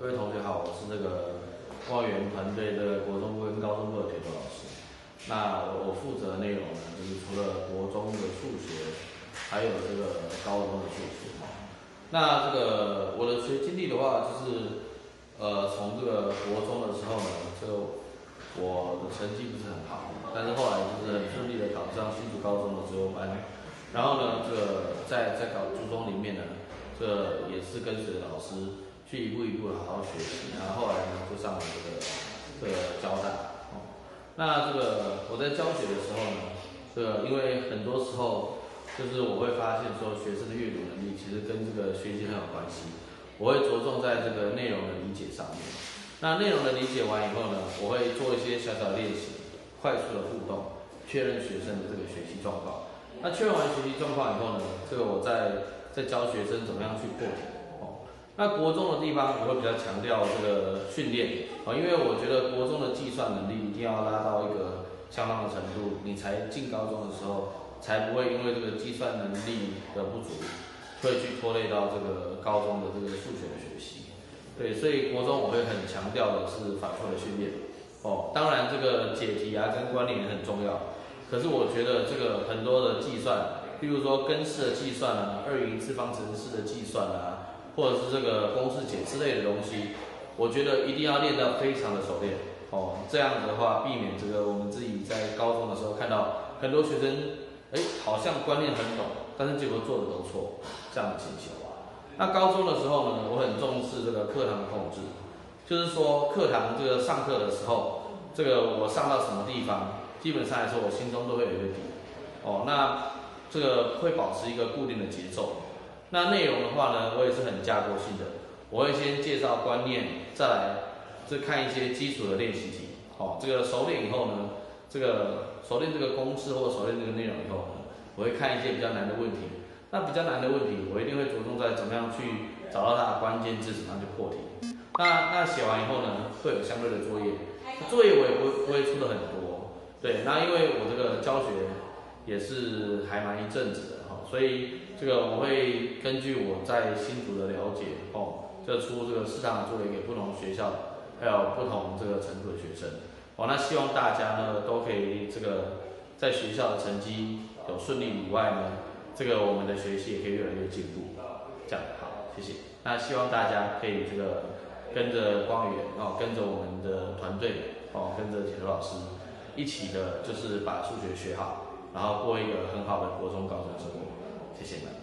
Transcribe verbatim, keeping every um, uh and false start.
各位同学好，我是这个望园团队的国中部跟高中部的铁头老师。那我负责的内容呢，就是除了国中的数学，还有这个高中的数学。那这个我的学经历的话，就是呃从这个国中的时候呢，就我的成绩不是很好，但是后来就是很顺利的考上新竹高中的自由班。然后呢，这个在在考初中里面呢，这也是跟随老师去一步一步的好好学习，然后后来呢就上了这个这个交大。哦，那这个我在教学的时候呢，这个因为很多时候就是我会发现说学生的阅读能力其实跟这个学习很有关系，我会着重在这个内容的理解上面。那内容的理解完以后呢，我会做一些小小的练习，快速的互动，确认学生的这个学习状况。那确认完学习状况以后呢，这个我再再教学生怎么样去破题。哦，那国中的地方我会比较强调这个训练啊，因为我觉得国中的计算能力一定要拉到一个相当的程度，你才进高中的时候才不会因为这个计算能力的不足，会去拖累到这个高中的这个数学的学习。对，所以国中我会很强调的是反复的训练。哦，当然这个解题啊跟关联也很重要。可是我觉得这个很多的计算，比如说根式的计算啊、二元一次方程式的计算啊，或者是这个公式解之类的东西，我觉得一定要练到非常的熟练哦。这样子的话，避免这个我们自己在高中的时候看到很多学生，哎，好像观念很懂，但是结果做的都错，这样的情形。那高中的时候呢，我很重视这个课堂的控制，就是说课堂这个上课的时候，这个我上到什么地方，基本上来说我心中都会有一个底。哦，那这个会保持一个固定的节奏。那内容的话呢，我也是很架构性的，我会先介绍观念，再来就看一些基础的练习题。哦，这个熟练以后呢，这个熟练这个公式或熟练这个内容以后呢，我会看一些比较难的问题。那比较难的问题，我一定会着重在怎么样去找到它的关键字，怎么样去破题。那那写完以后呢，会有相对的作业，作业我也不会不会出的很多。对，那因为我这个教学也是还蛮一阵子的哈，所以这个我会根据我在新竹的了解哦，就出这个适当的作业给不同学校，还有不同这个程度的学生。哦，那希望大家呢都可以这个在学校的成绩有顺利以外呢，这个我们的学习也可以越来越进步。这样好，谢谢。那希望大家可以这个跟着光源哦，跟着我们的团队哦，跟着铁头老师一起的，就是把数学学好，然后过一个很好的国中、高中生活。谢谢你们。